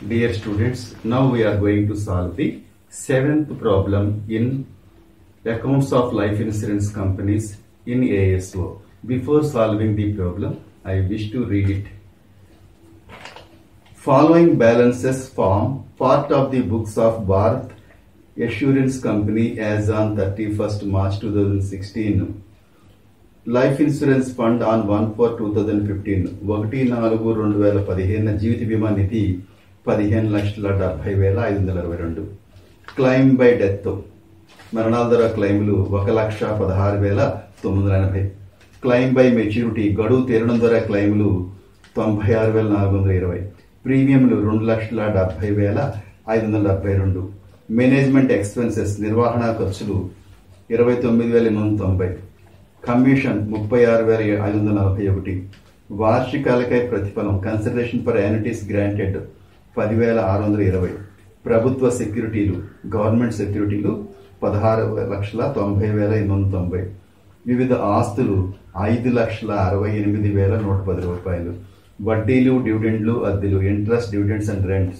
Dear students, now we are going to solve the seventh problem in accounts of life insurance companies in ASO. Before solving the problem, I wish to read it. Following balances form part of the books of Bharat Assurance Company as on 31st March 2016. Life insurance fund on 1/4/2015 1/4/2015 జీవిత బీమా నిధి 15,70,522. Claim by death మరణాల ద్వారా క్లెయిమ్లు 1,16,980. Claim by maturity గడువు తీరడం ద్వారా క్లెయిమ్లు 96,420. ప్రీమియంలు 2,70,572. మేనేజ్మెంట్ ఎక్స్పెన్సెస్ నిర్వహణ ఖర్చులు 29,890. కమిషన్ 36,541. వార్షికాలకై ప్రతిఫలం కన్సిడరేషన్ ఫర్ యాన్యుటీస్ గ్రాంటెడ్ 10,620. ప్రభుత్వ సెక్యూరిటీలు గవర్నమెంట్ సెక్యూరిటీలు 16,90,890. వివిధ ఆస్తులు 5,68,110 రూపాయలు. వడ్డీలు డివిడెండ్లు అద్దెలు interest dividends and rents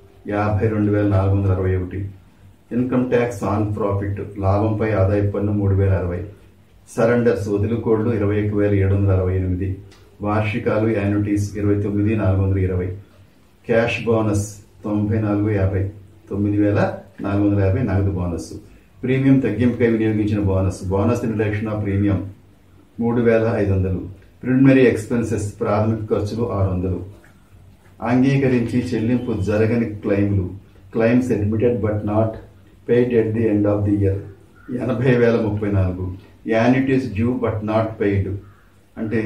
52,461. Income tax on profit లాభంపై ఆదాయ పన్ను 3,060. సరెండర్స్ వదులుకోళ్లు 21,768. వార్షికాలు యాన్యుటీస్ 29,420. Cash bonus 94,50. 9,450 నగదు బోనస్. ప్రీమియం తగ్గింపుకై వినియోగించిన bonus reduction of premium 3,500. Preliminary expenses ప్రాథమిక ఖర్చులు 600. అంగీకరించి చెల్లింపు జరగని claims admitted but not paid at the end of the year 80,034. Annuities due but not paid అంటే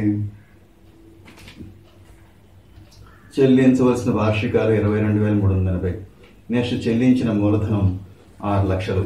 చెల్లించవలసిన వార్షికాలు 22,380. నెక్స్ట్ చెల్లించిన మూలధనం 6 లక్షలు.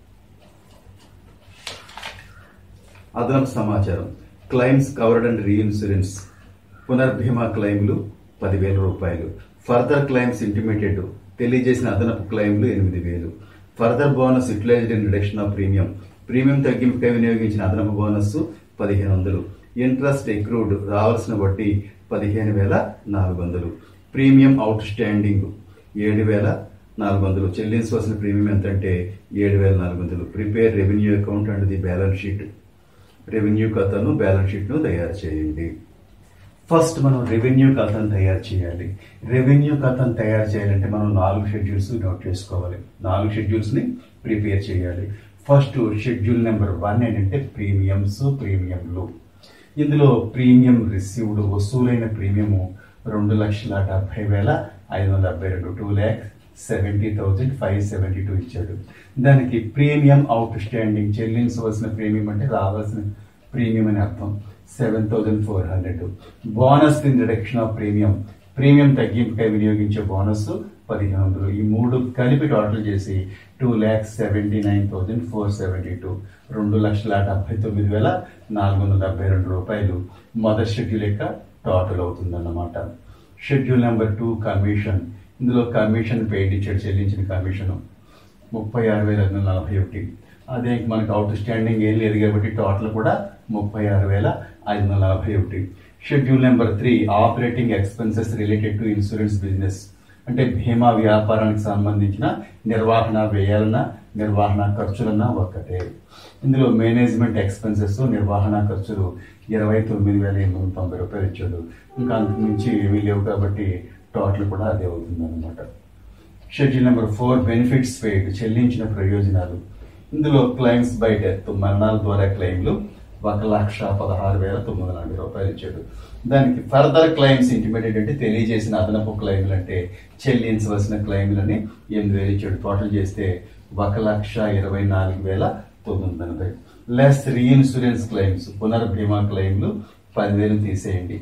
అదనపు సమాచారం క్లెయిమ్స్ కవర్డ్ అండ్ రీఇన్సూరెన్స్ పునర్భీమా క్లెయిమ్లు 10,000 రూపాయలు. ఫర్దర్ క్లెయిమ్స్ ఇంటిమేటెడ్ తెలియజేసిన అదనపు క్లెయిమ్లు 8,000. Further bonus utilized in reduction of premium తగ్గింపుకై వినియోగించిన అదనపు బోనస్ 1,500. ఇంట్రెస్ట్ ఎక్రూడ్ రావాల్సిన వడ్డీ 15,400. Premium outstanding 7,400. చెల్లించవలసిన ప్రీమియం ఎంతంటే 7,400. Prepare revenue account and the balance sheet revenue ఖాతాను బ్యాలెన్స్ షీట్ను తయారు చేయండి. ఫస్ట్ మనం రెవెన్యూ ఖాతాను తయారు చేయాలి. రెవెన్యూ ఖాతాను తయారు చేయాలంటే మనం 4 షెడ్యూల్స్ నోట్ చేసుకోవాలి. 4 షెడ్యూల్స్ని ప్రిపేర్ చేయాలి. ఫస్ట్ షెడ్యూల్ నెంబర్ 1 ఏంటంటే ప్రీమియంలు. ఇందులో ప్రీమియం రిసీవ్డ్ వసూలైన ప్రీమియము 2,70,572 2,70,572 ఇచ్చాడు. దానికి ప్రీమియం అవుట్ స్టాండింగ్ చెల్లించవలసిన ప్రీమియం అంటే రావాల్సిన ప్రీమియం అని అర్థం 7,400. Bonus in reduction of premium తగ్గింపుకై వినియోగించే బోనస్ 1,500. ఈ 3 కలిపి టోటల్ చేసి 2,79,472 2,79,472 రూపాయలు మొదటి షెడ్యూల్ యొక్క టోటల్ అవుతుందన్నమాట. Schedule number 2 commission. ఇందులో కమిషన్ పెయిడ్ ఇచ్చాడు. చెల్లించిన కమిషన్ 36,541. అదే మనకు అవుట్ స్టాండింగ్ ఏం లేదు కాబట్టి టోటల్ కూడా 36,541. Schedule number 3 operating expenses related to insurance business అంటే బీమా వ్యాపారానికి సంబంధించిన నిర్వహణ వ్యయాలన్న నిర్వహణ ఖర్చులన్నా ఒక్కటే. ఇందులో మేనేజ్మెంట్ ఎక్స్పెన్సెస్ నిర్వహణ ఖర్చులు 29,890 రూపాయలు ఇచ్చాడు. ఇంకా అంతకుమించి ఏమీ లేవు కాబట్టి టోటల్ కూడా అదే అవుతుంది అనమాట. షెడ్యూల్ నెంబర్ 4 బెనిఫిట్స్ పెయిడ్ చెల్లించిన ప్రయోజనాలు. ఇందులో క్లెయిమ్స్ బై డెత్ మరణాల ద్వారా క్లెయిమ్లు 1,16,940 రూపాయలు ఇచ్చాడు. దానికి ఫర్దర్ క్లెయిమ్స్ ఇంటిమేటెడ్ అంటే తెలియజేసిన అదనపు క్లెయిమ్లు అంటే చెల్లించవలసిన క్లెయిమ్లని 8,000 ఇచ్చాడు. టోటల్ చేస్తే 1,24,980. లెస్ రీఇన్సూరెన్స్ క్లెయిమ్స్ పునర్భీమా క్లెయిమ్లు 10,000 తీసేయండి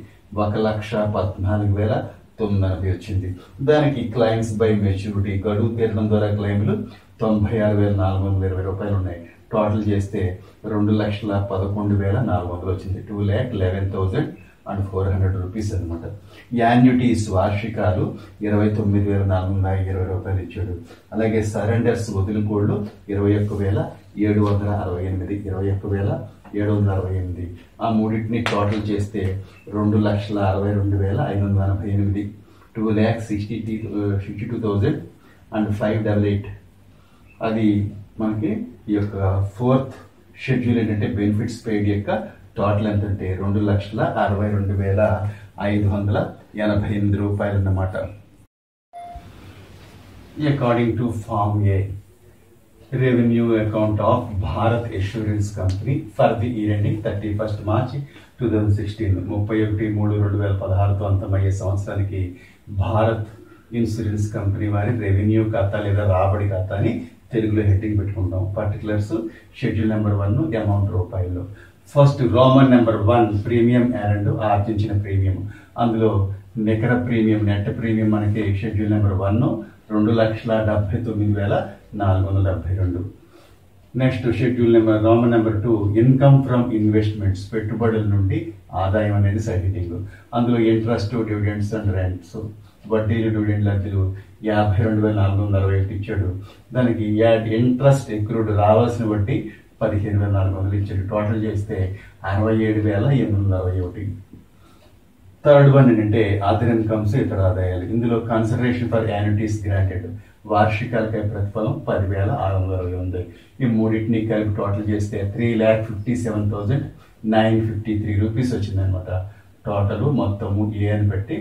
1,14,980 వచ్చింది. దానికి క్లెయిమ్స్ బై మెచ్యూరిటీ గడువు తీరడం ద్వారా క్లెయిమ్లు 96,420 రూపాయలు ఉన్నాయి. టోటల్ చేస్తే 2,11,400 వచ్చింది 2,11,400 రూపీస్ అనమాట. యాన్యుటీస్ వార్షికాలు 29,420 రూపాయలు ఇచ్చాడు. అలాగే సరెండర్స్ వదులుకోళ్లు 21,768 21,768. ఆ మూడింటిని టోటల్ చేస్తే 2,62,588. 2,62,000 అండ్ 588. అది మనకి ఈ యొక్క ఫోర్త్ షెడ్యూల్ ఏంటంటే బెనిఫిట్స్ పెయిడ్ యొక్క టోటల్ ఎంత అంటే 2,62,588 రూపాయలు అన్నమాట. According to form A, revenue account of Bharat insurance company for the year ending 31st March 2016, 31/3/2016తో అంతమయ్యే సంవత్సరానికి భారత్ ఇన్సూరెన్స్ కంపెనీ వారి రెవెన్యూ ఖాతా లేదా రాబడి ఖాతా అని తెలుగులో హెడ్డింగ్ పెట్టుకుంటాం. పర్టికులర్స్ షెడ్యూల్ నెంబర్ 1 అమౌంట్ రూపాయలు. First roman number 1 premium earned ఆర్జించిన ప్రీమియం. అందులో నికర ప్రీమియం నెట్ ప్రీమియం మనకి schedule number 1 2,79,472. Next schedule number roman number 2 income from investments, పెట్టుబడుల నుండి ఆదాయం అనేది సైడ్ హెడ్డింగ్. అందులో ఇంట్రెస్ట్, డివిడెండ్స్ అండ్ రెంట్స్, వడ్డీలు, డివిడెండ్ లబ్ధులు 52,461 ఇచ్చాడు. దానికి ఇంట్రెస్ట్ ఎక్రూడ్ రావాల్సిన వడ్డీ 15,400 ఇచ్చాడు. టోటల్ చేస్తే 67,861. థర్డ్ వన్ ఏంటంటే అదర్ ఇన్కమ్స్, ఇతర ఆదాయాలు. ఇందులో కన్సిడరేషన్ ఫర్ యాన్యుటీస్ గ్రాంటెడ్, వార్షికాలకై ప్రతిఫలం 10,660. ఈ మూడింటిని కలిపి టోటల్ చేస్తే 3,57,953 రూపీస్ వచ్చిందనమాట. టోటల్ మొత్తము ఏ అని పెట్టి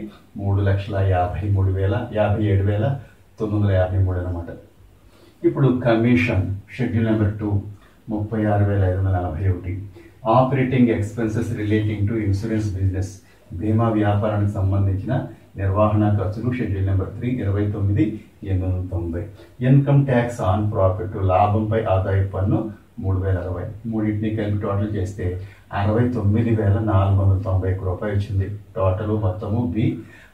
3,57,953 అనమాట. ఇప్పుడు commission schedule number 2 36,541. Operating expenses relating to insurance business, బీమా వ్యాపారానికి సంబంధించిన నిర్వహణ ఖర్చులు schedule number 3 29,890. Income tax on profit, లాభంపై ఆదాయ పన్ను 3,060. మూడింటిని కలిపి టోటల్ చేస్తే 69,491 రూపాయలు వచ్చింది. టోటల్ మొత్తము బి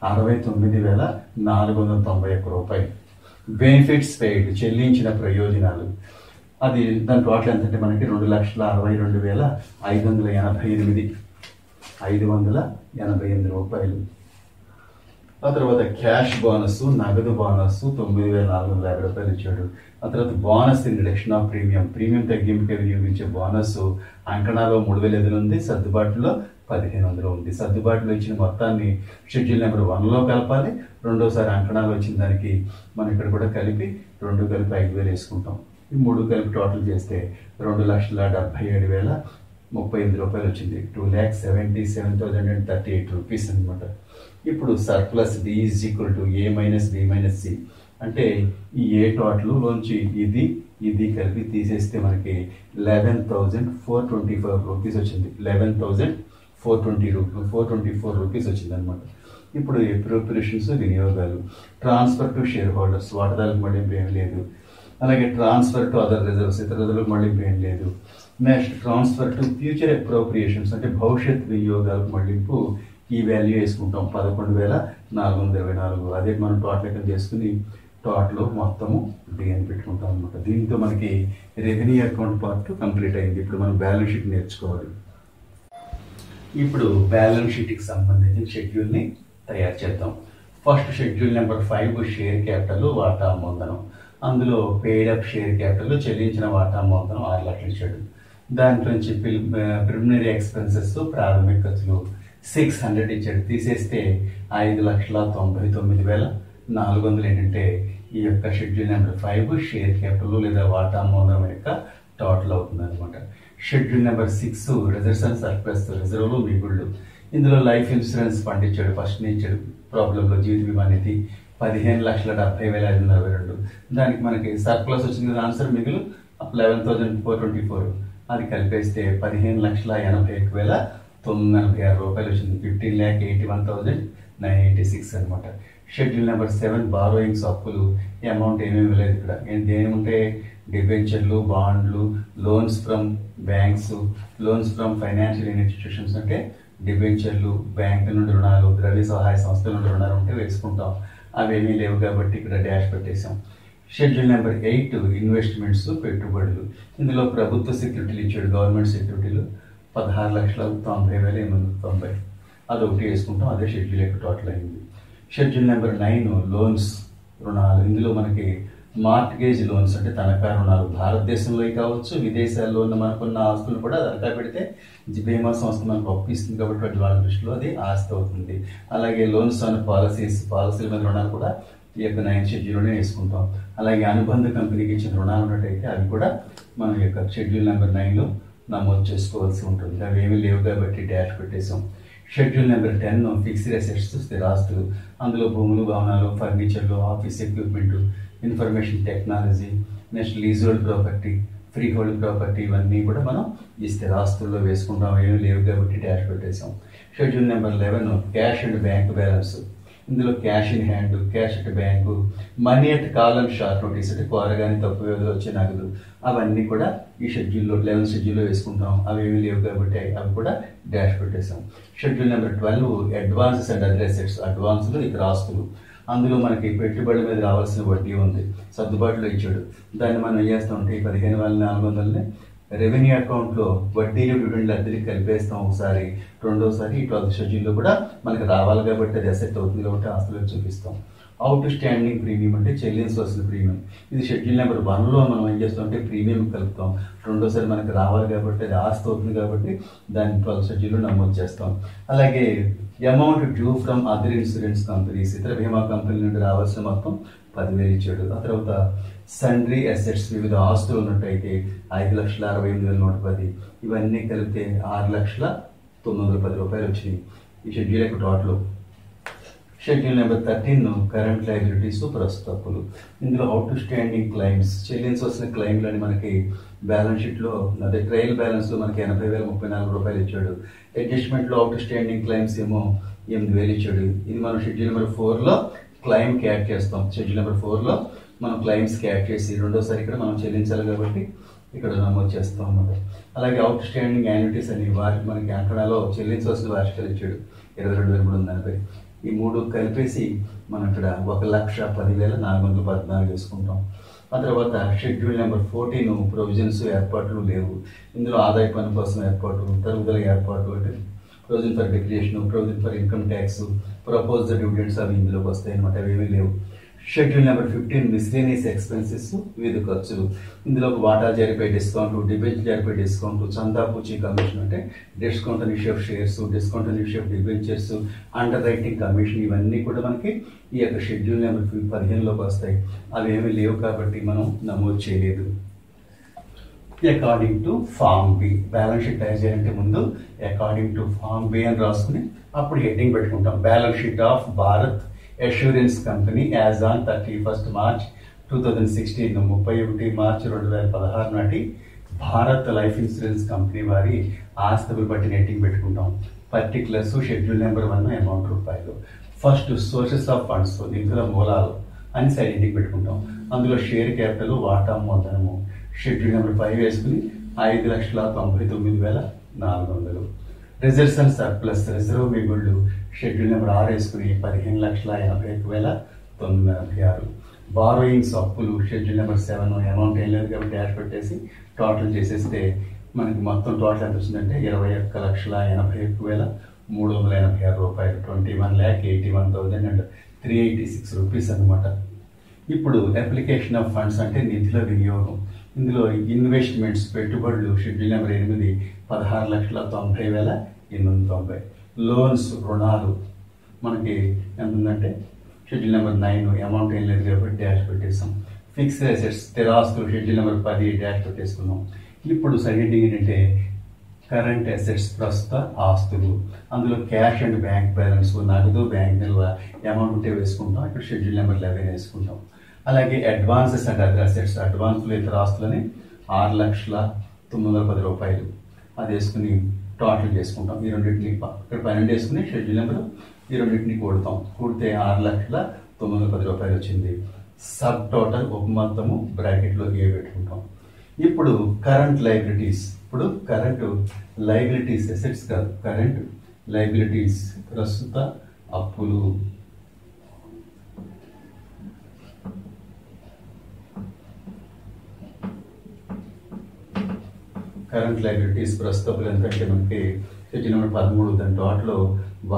69,491 రూపాయలు. బెనిఫిట్స్ పెయిడ్, చెల్లించిన ప్రయోజనాలు, అది దాని టోటల్ ఎంతంటే మనకి 2,62,588 రూపాయలు. ఆ తర్వాత క్యాష్ బోనస్, నగదు బోనస్ 9,450 రూపాయలు ఇచ్చాడు. ఆ తర్వాత bonus in reduction of premium, premium తగ్గింపుకి వినియోగించే బోనస్ అంకణాలో 3,500 ఉంది, సర్దుబాటులో 1,500 ఉంది. సర్దుబాటులో ఇచ్చిన మొత్తాన్ని షెడ్యూల్ నెంబర్ 1లో కలపాలి. రెండోసారి అంకణాలు వచ్చిన దానికి మనం ఇక్కడ కూడా కలిపి 2 కలిపి 5,000 వేసుకుంటాం. ఈ 3 కలిపి టోటల్ చేస్తే 2,77,038 రూపాయలు వచ్చింది. 2,77,038 రూపీస్ అనమాట. ఇప్పుడు surplus D is equal to A minus B minus C, అంటే ఈ ఏ టోటల్ లోంచి ఇది కలిపి తీసేస్తే మనకి 11,424 రూపీస్ వచ్చింది. 11,424 రూపీస్ వచ్చింది అనమాట. ఇప్పుడు అప్రోప్రియేషన్స్, వినియోగాలు, ట్రాన్స్ఫర్ టు షేర్ హోల్డర్స్, వాటాదారులకు మళ్ళింపు ఏం లేదు. అలాగే ట్రాన్స్ఫర్ టు అదర్ రిజర్వ్స్, ఇతర రిజర్వులకు మళ్ళింపు ఏం లేదు. Next transfer to future appropriations, అంటే భవిష్యత్ వినియోగాలకు మళ్ళింపు ఈ వాల్యూ వేసుకుంటాం 11,424. అదే మనం టోటల్ లెక్క చేసుకుని టోటల్ మొత్తము డి అని పెట్టుకుంటాం అనమాట. దీంతో మనకి రెవెన్యూ అకౌంట్ పార్ట్ కంప్లీట్ అయింది. ఇప్పుడు మనం బ్యాలెన్స్ షీట్ నేర్చుకోవాలి. ఇప్పుడు బ్యాలెన్స్ షీట్కి సంబంధించిన షెడ్యూల్ని తయారు చేద్దాం. First schedule number 5 share capital, వాటా మూలధనం. అందులో పెయిడ్ అప్ షేర్ క్యాపిటల్, చెల్లించిన వాటా మూలధనం 6 లక్షలు ఇచ్చాడు. దాంట్లోంచి ప్రిలిమినరీ ఎక్స్పెన్సెస్, ప్రాథమిక ఖర్చులు 600 ఇచ్చాడు. తీసేస్తే 5,99,400 ఏంటంటే ఈ యొక్క షెడ్యూల్ నెంబర్ 5 షేర్ క్యాపిటల్ లేదా వాటా మూలధనం యొక్క టోటల్ అవుతుంది అనమాట. Schedule number 6 reserves and surplus, రిజర్వ్లు, మిగుళ్ళు. ఇందులో లైఫ్ ఇన్సూరెన్స్ ఫండ్ ఇచ్చాడు, ఫస్ట్ ఇచ్చాడు. ప్రాబ్లంలో జీవిత బీమా నిధి 15,70,542. దానికి మనకి సర్ప్లస్ వచ్చింది కదా ఆన్సర్, మిగులు 11,424. అది కలిపేస్తే 15,81,986 రూపాయలు వచ్చింది. 15,81,986 అనమాట. షెడ్యూల్ నెంబర్ 7 బారోయింగ్స్, అప్పులు. ఈ అమౌంట్ ఏమేమి లేదు ఇక్కడ. ఏముంటే డిబెంచర్లు, బాండ్లు, loans from banks, loans from financial institutions అంటే డిబెంచర్లు, బ్యాంకుల నుండి రుణాలు, ద్రవ్య సహాయ సంస్థల నుండి రుణాలు ఉంటే వేసుకుంటాం. అవేమీ లేవు కాబట్టి ఇక్కడ డాష్ పెట్టేసాం. షెడ్యూల్ నెంబర్ 8 ఇన్వెస్ట్మెంట్స్, పెట్టుబడులు. ఇందులో ప్రభుత్వ సెక్యూరిటీలు ఇచ్చాడు, గవర్నమెంట్ సెక్యూరిటీలు 16,90,890. అదొకటి వేసుకుంటాం. అదే షెడ్యూల్ యొక్క టోటల్ అయింది. షెడ్యూల్ నెంబర్ 9 లోన్స్, రుణాలు. ఇందులో మనకి మార్ట్గేజ్ లోన్స్ అంటే తనఖా రుణాలు భారతదేశంలో కావచ్చు, విదేశాల్లో ఉన్న మనకున్న ఆస్తులు కూడా తనఖా పెడితే బీమా సంస్థ మనకు అప్పు ఇస్తుంది కాబట్టి వాటి వాళ్ళ దృష్టిలో అది ఆస్తి అవుతుంది. అలాగే లోన్స్ ఆన్ పాలసీల మీద రుణాలు కూడా ఈ యొక్క 9th షెడ్యూల్లోనే వేసుకుంటాం. అలాగే అనుబంధ కంపెనీకి ఇచ్చిన రుణాలు ఉన్నట్టయితే అవి కూడా మనం ఈ యొక్క షెడ్యూల్ నెంబర్ 9లో నమోదు చేసుకోవాల్సి ఉంటుంది. అవి ఏమీ లేవు కాబట్టి డాష్ పెట్టేసాం. షెడ్యూల్ నెంబర్ 10 ఫిక్స్డ్ అసెట్స్ స్థిరాస్తులు. అందులో భూములు, భవనాలు, ఫర్నిచర్లు, office equipment, information technology, next leasehold property, freehold property, ఇవన్నీ కూడా మనం ఈ స్థిరాస్తుల్లో వేసుకుంటాం. ఏమీ లేవు కాబట్టి డాష్ పెట్టేసాం. Schedule number 11 cash and bank balance. ఇందులో cash in hand, cash at bank, money at call and short notice అంటే కోరగానే తప్పు వ్యవధిలో వచ్చే నగదు, అవన్నీ కూడా ఈ 11th షెడ్యూల్లో వేసుకుంటాం. అవి ఏమీ లేవు కాబట్టి అవి కూడా డాష్ పెట్టేసాం. Schedule number 12 advances and other assets. అడ్వాన్సులు ఇతర ఆస్తులు. అందులో మనకి పెట్టుబడి మీద రావాల్సిన వడ్డీ ఉంది, సర్దుబాటులో ఇచ్చాడు. దాన్ని మనం ఏం చేస్తామంటే ఈ 15,400ని రెవెన్యూ అకౌంట్లో వడ్డీలు డివిడెండ్లు అద్దెకి కలిపేస్తాం ఒకసారి, రెండోసారి ఈ 12th షెడ్యూల్లో కూడా మనకి రావాలి కాబట్టి అది అసెట్ అవుతుంది కాబట్టి ఆస్తులకు చూపిస్తాం. అవుట్ స్టాండింగ్ ప్రీమియం అంటే చెల్లించవలసిన ప్రీమియం. ఇది షెడ్యూల్ నెంబర్ 1లో మనం ఏం చేస్తామంటే ప్రీమియం కలుపుతాం. రెండోసారి మనకి రావాలి కాబట్టి అది ఆస్తి అవుతుంది కాబట్టి దాన్ని 12th షెడ్యూల్లో నమోదు చేస్తాం. అలాగే amount due from other insurance companies. ఇతర బీమా కంపెనీల నుండి రావాల్సిన మొత్తం 10,000 ఇచ్చాడు. ఆ తర్వాత సండ్రీ అసెట్స్, వివిధ ఆస్తులు ఉన్నట్టయితే 5,68,110. ఇవన్నీ కలిపితే 6,910 రూపాయలు వచ్చినాయి ఈ షెడ్యూల్ యొక్క total. Schedule number 13 current liabilities, ప్రస్తుత అప్పులు. ఇందులో అవుట్ స్టాండింగ్ క్లైమ్స్, చెల్లించవలసిన క్లైమ్లని మనకి బ్యాలెన్స్ షీట్లో అదే ట్రయల్ బ్యాలెన్స్లో మనకి 80,034 రూపాయలు ఇచ్చాడు. అడ్జస్ట్మెంట్లో అవుట్ స్టాండింగ్ క్లైమ్స్ ఏమో 8,000 ఇచ్చాడు. ఇది మనం షెడ్యూల్ నెంబర్ 4లో క్లైమ్కి యాడ్ చేస్తాం. షెడ్యూల్ నెంబర్ 4లో మనం క్లైమ్స్కి యాడ్ చేసి రెండోసారి ఇక్కడ మనం చెల్లించాలి కాబట్టి ఇక్కడ నమోదు చేస్తాం అన్నమాట. అలాగే అవుట్ స్టాండింగ్ యాన్యుటీస్ అని వారికి మనకి అంకణాలో చెల్లించవలసిన వార్షికాలు ఇచ్చాడు 22,380. ఈ మూడు కలిపేసి మనం ఇక్కడ 1,10,414 వేసుకుంటాం. ఆ తర్వాత షెడ్యూల్ నెంబర్ 14 ప్రొవిజన్స్, ఏర్పాట్లు లేవు. ఇందులో ఆదాయ పన్ను కోసం ఏర్పాటు, తరుగుదల ఏర్పాటు అంటే provision for declaration, provision for income tax, proposed dividends అవి ఇందులోకి వస్తాయి అనమాట. అవి ఏమీ లేవు. షెడ్యూల్ నెంబర్ 15 మిస్లేనియస్ ఎక్స్పెన్సెస్, వివిధ ఖర్చులు. ఇందులో వాటా జరిపే డిస్కౌంట్, డిబెంచర్ జరిపే డిస్కౌంట్, చందా పూచీ కమిషన్ అంటే discount on issue of shares, discount on issue of debentures, underwriting commission, ఇవన్నీ కూడా మనకి ఈ యొక్క షెడ్యూల్ నెంబర్ 15లోకి వస్తాయి. అవి ఏమీ లేవు కాబట్టి మనం నమోదు చేయలేదు. According to form B, balance sheet తయారు చేయాలంటే ముందు అకార్డింగ్ టు ఫామ్ బి అని రాసుకుని అప్పుడు హెడ్డింగ్ పెట్టుకుంటాం. Balance sheet of Bharat assurance company as on 31st March 2016, 31 మార్చి 2016 నాటి భారత్ లైఫ్ ఇన్సూరెన్స్ కంపెనీ వారి ఆస్తులు బట్టి హెడ్డింగ్ పెట్టుకుంటాం. పర్టికులర్స్ షెడ్యూల్ నెంబర్ 1 అమౌంట్ రూపాయలు. ఫస్ట్ సోర్సెస్ ఆఫ్ ఫండ్స్, నిధుల మూలాలు అని సైడ్ హెడ్డింగ్ పెట్టుకుంటాం. అందులో షేర్ క్యాపిటల్, వాటా మూలధనము షెడ్యూల్ నెంబర్ 5 వేసుకుని 5,99,400. రిజర్వ్స్ అండ్ సర్ప్లస్, రిజర్వ్ మిగుళ్ళు షెడ్యూల్ నెంబర్ 6 వేసుకుని 15,81,986. బారోయింగ్స్, అప్పులు షెడ్యూల్ నెంబర్ 7 అమౌంట్ ఏం లేదు కాబట్టి డాష్ పెట్టేసి టోటల్ చేసేస్తే మనకి మొత్తం టోటల్ ఎంత వచ్చిందంటే 21,81,386 రూపాయలు. 21,81,386 రూపీస్ అనమాట. ఇప్పుడు అప్లికేషన్ ఆఫ్ ఫండ్స్ అంటే నిధుల వినియోగం. ఇందులో ఇన్వెస్ట్మెంట్స్, పెట్టుబడులు షెడ్యూల్ నెంబర్ 8 16,90,890. లోన్స్, రుణాలు మనకి ఎంత ఉందంటే షెడ్యూల్ నెంబర్ 9 అమౌంట్ ఏం లేదు కాబట్టి డాష్ పెట్టేసాం. ఫిక్స్డ్ అసెట్స్, స్థిరాస్తులు షెడ్యూల్ నెంబర్ 10 డాష్ పెట్టేసుకున్నాం. ఇప్పుడు సైడ్ ఏంటంటే కరెంట్ అసెట్స్, ప్రస్తుత ఆస్తులు. అందులో క్యాష్ అండ్ బ్యాంక్ బ్యాలెన్స్, నగదు, బ్యాంక్ నిల్వ అమౌంట్ ఉంటే వేసుకుంటాం. ఇక్కడ షెడ్యూల్ నెంబర్ 11 వేసుకుంటాం. అలాగే అడ్వాన్సెస్ అండ్ అదర్ అసెట్స్, అడ్వాన్స్లు ఇతర ఆస్తులని 6,910 రూపాయలు అది వేసుకుని టోటల్ చేసుకుంటాం. ఈ రెండింటిని ఇక్కడ 12 వేసుకుని షెడ్యూల్ నెంబర్ ఈ రెండింటిని కూడతాం. కూడితే 6,910 రూపాయలు వచ్చింది. సబ్ టోటల్ ఉపమొత్తము బ్రాకెట్లో ఏ పెట్టుకుంటాం. ఇప్పుడు కరెంట్ లైబిలిటీస్. ఇప్పుడు కరెంట్ లైబిలిటీస్ అసెట్స్ కాదు, కరెంట్ లైబిలిటీస్ ప్రస్తుత అప్పులు. కరెంట్ లైబిలిటీస్ ప్రస్తుతం ఎంతంటే మనకి షెడ్యూల్ నెంబర్ 13 దాని టోటల్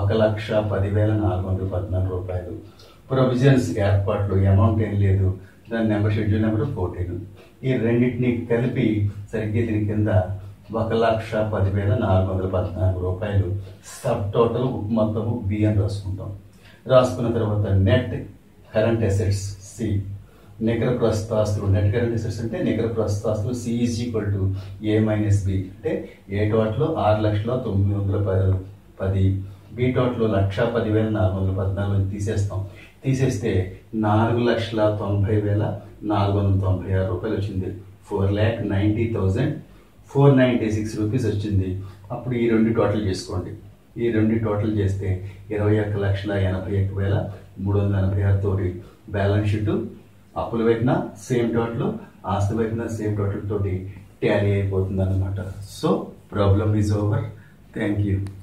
1,10,10,414 రూపాయలు. ప్రొవిజన్స్, ఏర్పాట్లు అమౌంట్ ఏం లేదు, దాని నెంబర్ షెడ్యూల్ నెంబర్ 14. ఈ రెండింటిని కలిపి సరిగ్గా దీని కింద 1,10,414 రూపాయలు సబ్ టోటల్ మొత్తము బి అని రాసుకుంటాం. రాసుకున్న తర్వాత నెట్ కరెంట్ అసెట్స్ సి, నికర ప్రస్తుత ఆస్తులు, నెట్ కరెంట్ అసెట్స్ అంటే నికర ప్రస్తుత ఆస్తులు C is equal to A minus B. అంటే ఏ టోటల్ 6,09,10, బి టోటల్ 1,10,414 తీసేస్తాం. తీసేస్తే 4,90,496 రూపాయలు వచ్చింది. 4,90,496 రూపీస్ వచ్చింది. అప్పుడు ఈ రెండు టోటల్ చేసుకోండి. ఈ రెండు టోటల్ చేస్తే 21,81,386 తోటి బ్యాలెన్స్ షీట్ అప్పుల వైపున సేమ్ టోటల్, ఆస్తుల వైపున సేమ్ టోటల్ తోటి టాలీ అయిపోతుంది అన్నమాట. So problem is over. Thank you.